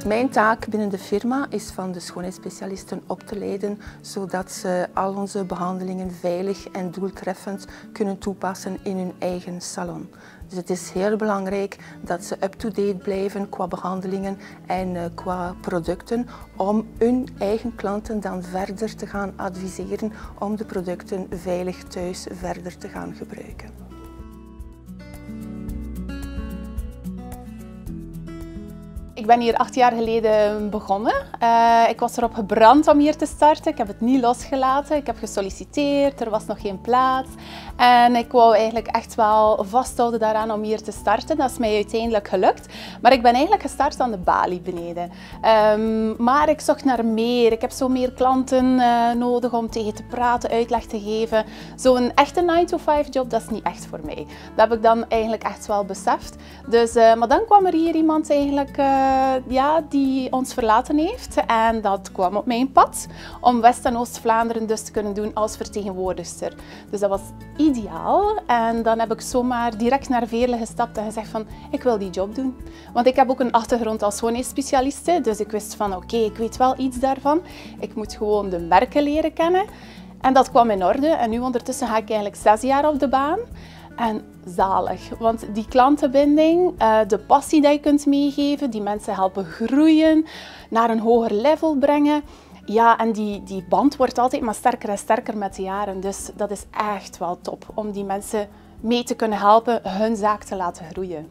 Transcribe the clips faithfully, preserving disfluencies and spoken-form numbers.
Mijn taak binnen de firma is van de schoonheidsspecialisten op te leiden, zodat ze al onze behandelingen veilig en doeltreffend kunnen toepassen in hun eigen salon. Dus het is heel belangrijk dat ze up-to-date blijven qua behandelingen en qua producten om hun eigen klanten dan verder te gaan adviseren om de producten veilig thuis verder te gaan gebruiken. Ik ben hier acht jaar geleden begonnen. Uh, ik was erop gebrand om hier te starten. Ik heb het niet losgelaten. Ik heb gesolliciteerd, er was nog geen plaats. En ik wou eigenlijk echt wel vasthouden daaraan om hier te starten. Dat is mij uiteindelijk gelukt. Maar ik ben eigenlijk gestart aan de balie beneden. Um, maar ik zocht naar meer. Ik heb zo meer klanten uh, nodig om tegen te praten, uitleg te geven. Zo'n echte nine to five job, dat is niet echt voor mij. Dat heb ik dan eigenlijk echt wel beseft. Dus, uh, maar dan kwam er hier iemand eigenlijk... Uh, Uh, ja, die ons verlaten heeft en dat kwam op mijn pad om West- en Oost-Vlaanderen dus te kunnen doen als vertegenwoordigster. Dus dat was ideaal en dan heb ik zomaar direct naar Veerle gestapt en gezegd van ik wil die job doen. Want ik heb ook een achtergrond als schoonheidsspecialiste, dus ik wist van oké, okay, ik weet wel iets daarvan. Ik moet gewoon de merken leren kennen en dat kwam in orde en nu ondertussen ga ik eigenlijk zes jaar op de baan. En zalig, want die klantenbinding, de passie die je kunt meegeven, die mensen helpen groeien, naar een hoger level brengen. Ja, en die, die band wordt altijd maar sterker en sterker met de jaren. Dus dat is echt wel top om die mensen mee te kunnen helpen hun zaak te laten groeien.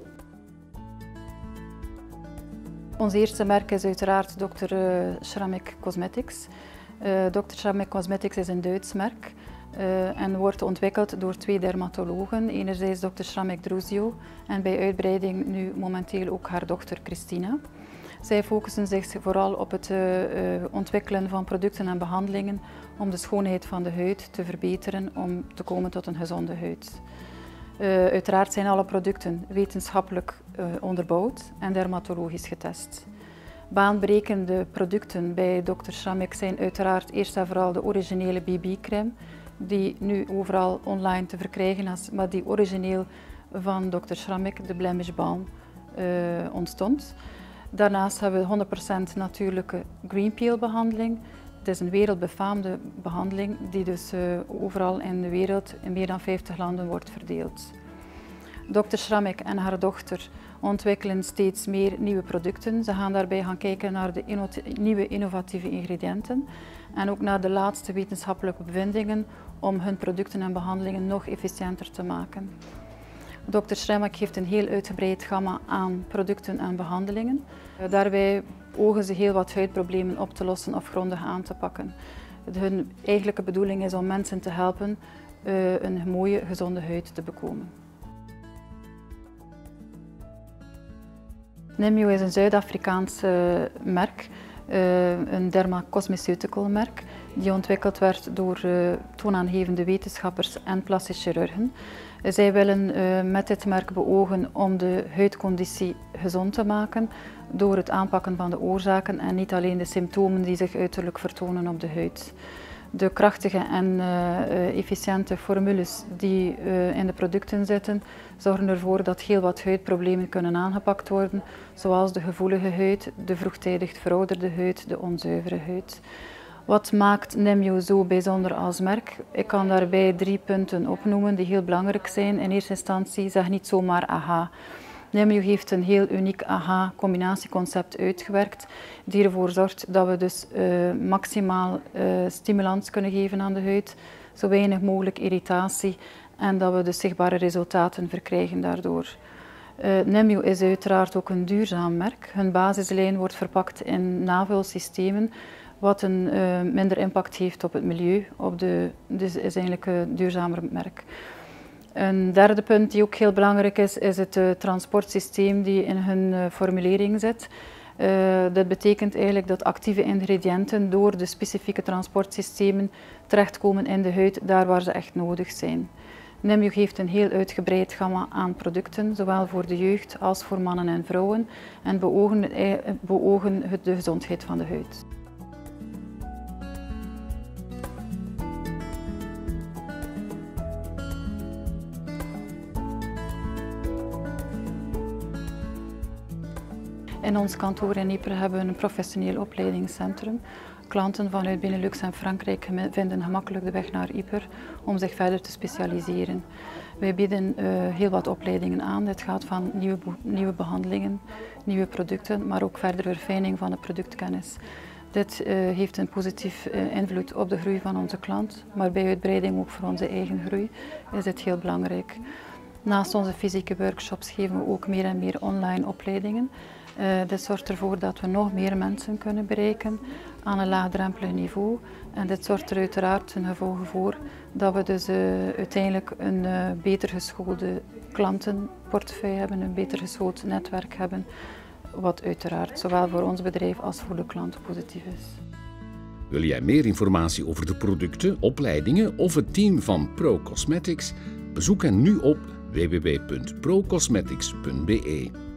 Ons eerste merk is uiteraard dokter Schrammek Cosmetics. Uh, dokter Schrammek Cosmetics is een Duits merk. Uh, en wordt ontwikkeld door twee dermatologen, enerzijds dokter Schrammek Druzio en bij uitbreiding nu momenteel ook haar dochter Christina. Zij focussen zich vooral op het uh, uh, ontwikkelen van producten en behandelingen om de schoonheid van de huid te verbeteren om te komen tot een gezonde huid. Uh, uiteraard zijn alle producten wetenschappelijk uh, onderbouwd en dermatologisch getest. Baanbrekende producten bij dokter Schrammek zijn uiteraard eerst en vooral de originele B B-crème, die nu overal online te verkrijgen is, maar die origineel van dokter Schrammek, de Blemish Balm, uh, ontstond. Daarnaast hebben we honderd procent natuurlijke green peel behandeling. Het is een wereldbefaamde behandeling die dus uh, overal in de wereld in meer dan vijftig landen wordt verdeeld. dokter Schrammek en haar dochter ontwikkelen steeds meer nieuwe producten. Ze gaan daarbij gaan kijken naar de inno nieuwe innovatieve ingrediënten en ook naar de laatste wetenschappelijke bevindingen om hun producten en behandelingen nog efficiënter te maken. dokter Schrammek heeft een heel uitgebreid gamma aan producten en behandelingen. Daarbij ogen ze heel wat huidproblemen op te lossen of grondig aan te pakken. Hun eigenlijke bedoeling is om mensen te helpen uh, een mooie, gezonde huid te bekomen. Nimio is een Zuid-Afrikaans uh, merk, uh, een dermacosmeceutical merk, die ontwikkeld werd door uh, toonaangevende wetenschappers en plastisch chirurgen. Uh, zij willen uh, met dit merk beogen om de huidconditie gezond te maken door het aanpakken van de oorzaken en niet alleen de symptomen die zich uiterlijk vertonen op de huid. De krachtige en uh, efficiënte formules die uh, in de producten zitten, zorgen ervoor dat heel wat huidproblemen kunnen aangepakt worden, zoals de gevoelige huid, de vroegtijdig verouderde huid, de onzuivere huid. Wat maakt Nimio zo bijzonder als merk? Ik kan daarbij drie punten opnoemen die heel belangrijk zijn. In eerste instantie zeg niet zomaar aha. Nimio heeft een heel uniek aha-combinatieconcept uitgewerkt, die ervoor zorgt dat we dus uh, maximaal uh, stimulans kunnen geven aan de huid, zo weinig mogelijk irritatie en dat we dus zichtbare resultaten verkrijgen daardoor. Uh, Nimio is uiteraard ook een duurzaam merk. Hun basislijn wordt verpakt in navulsystemen, wat een uh, minder impact heeft op het milieu. Op de, dus is eigenlijk een duurzamer merk. Een derde punt die ook heel belangrijk is, is het uh, transportsysteem die in hun uh, formulering zit. Uh, dat betekent eigenlijk dat actieve ingrediënten door de specifieke transportsystemen terechtkomen in de huid, daar waar ze echt nodig zijn. Nimio heeft een heel uitgebreid gamma aan producten, zowel voor de jeugd als voor mannen en vrouwen, en beogen, beogen de gezondheid van de huid. In ons kantoor in Ypres hebben we een professioneel opleidingscentrum. Klanten vanuit Benelux en Frankrijk vinden gemakkelijk de weg naar Ypres om zich verder te specialiseren. Wij bieden uh, heel wat opleidingen aan. Dit gaat van nieuwe, nieuwe behandelingen, nieuwe producten, maar ook verdere verfijning van de productkennis. Dit uh, heeft een positief uh, invloed op de groei van onze klant, maar bij uitbreiding ook voor onze eigen groei is dit heel belangrijk. Naast onze fysieke workshops geven we ook meer en meer online opleidingen. Uh, dit zorgt ervoor dat we nog meer mensen kunnen bereiken aan een laagdrempelig niveau. En dit zorgt er uiteraard ten gevolge voor dat we dus uh, uiteindelijk een uh, beter geschoolde klantenportefeuille hebben, een beter geschoold netwerk hebben, wat uiteraard zowel voor ons bedrijf als voor de klant positief is. Wil jij meer informatie over de producten, opleidingen of het team van Pro Cosmetics? Bezoek hen nu op w w w punt pro cosmetics punt b e.